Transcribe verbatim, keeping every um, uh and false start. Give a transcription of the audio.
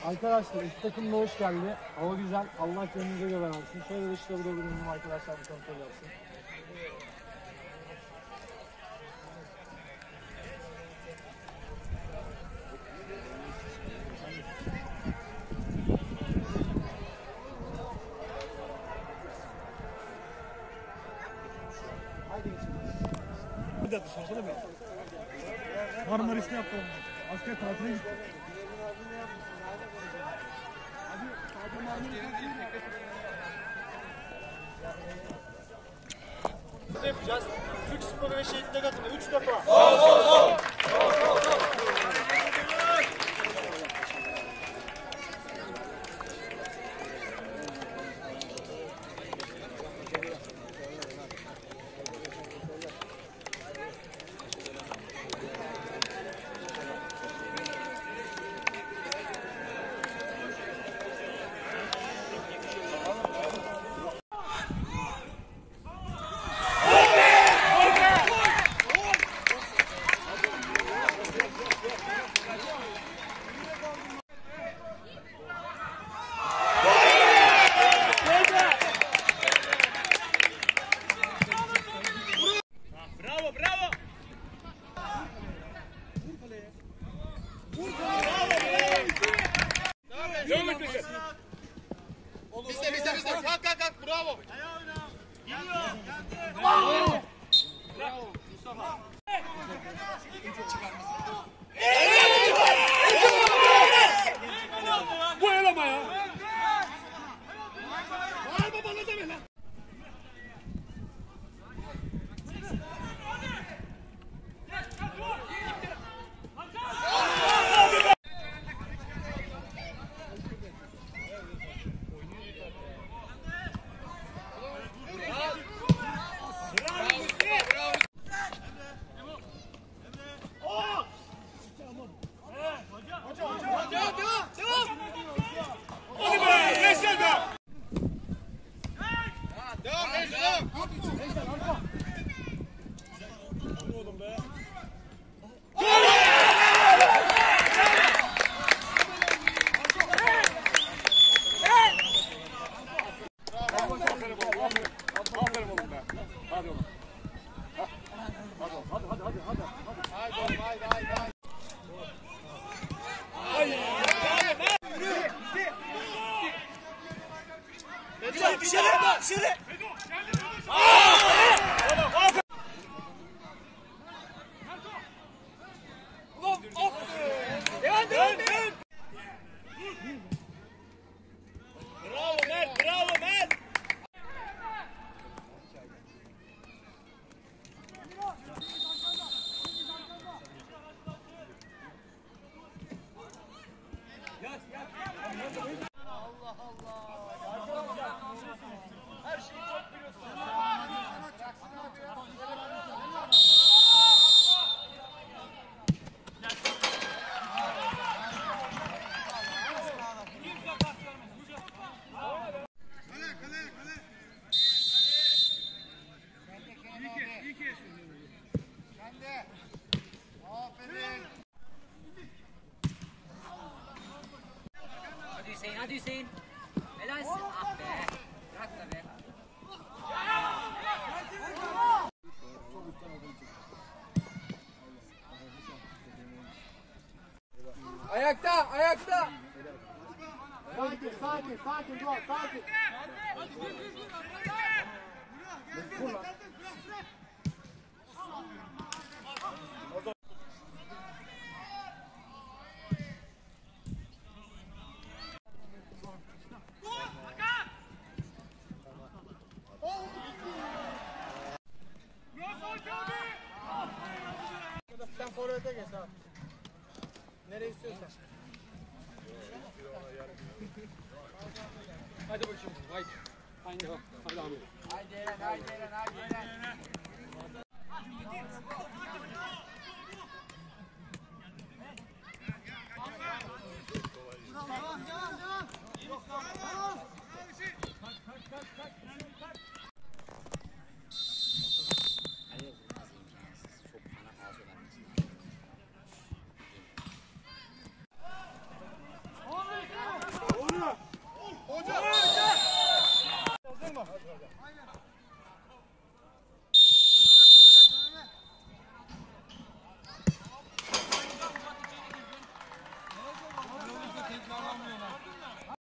Arkadaşlar iki takım da hoş geldi. Hava güzel. Allah gönlünüze göre versin. Şöyle dışarıda bulunalım arkadaşlar, bir kontrol yapsın. Haydi geçelim. Bir dakika sorsana be. Marmaris'te yaptım. Asker tatile gitti. Ne yapacağız? Türk Sporu ve Şehitler adına üç defa. Sol sol sol. Bizde bizde bizde. Kalk kalk kalk. Bravo. Geliyor. Bravo. Mustafa. Bu elama ya. Bağırma bana deme lan. Dışarı dışarı. Devam devam devam. Bravo Mert, bravo Mert. Allah Allah. Her şeyi çok biliyorsun. Hadi Hüseyin, hadi Hüseyin. Helalsin. Ah be. Bırak da be. Ayakta, ayakta. Sakin, sakin, sakin, dur, sakin. Sen forvete geç abi. Nereye istiyorsan. Hadi bakayım. Haydi. Haydi. Hadi Ahmet. Haydi Eren, haydi Eren, haydi Eren. Devam, devam, devam. Kaç, kaç, kaç, kaç.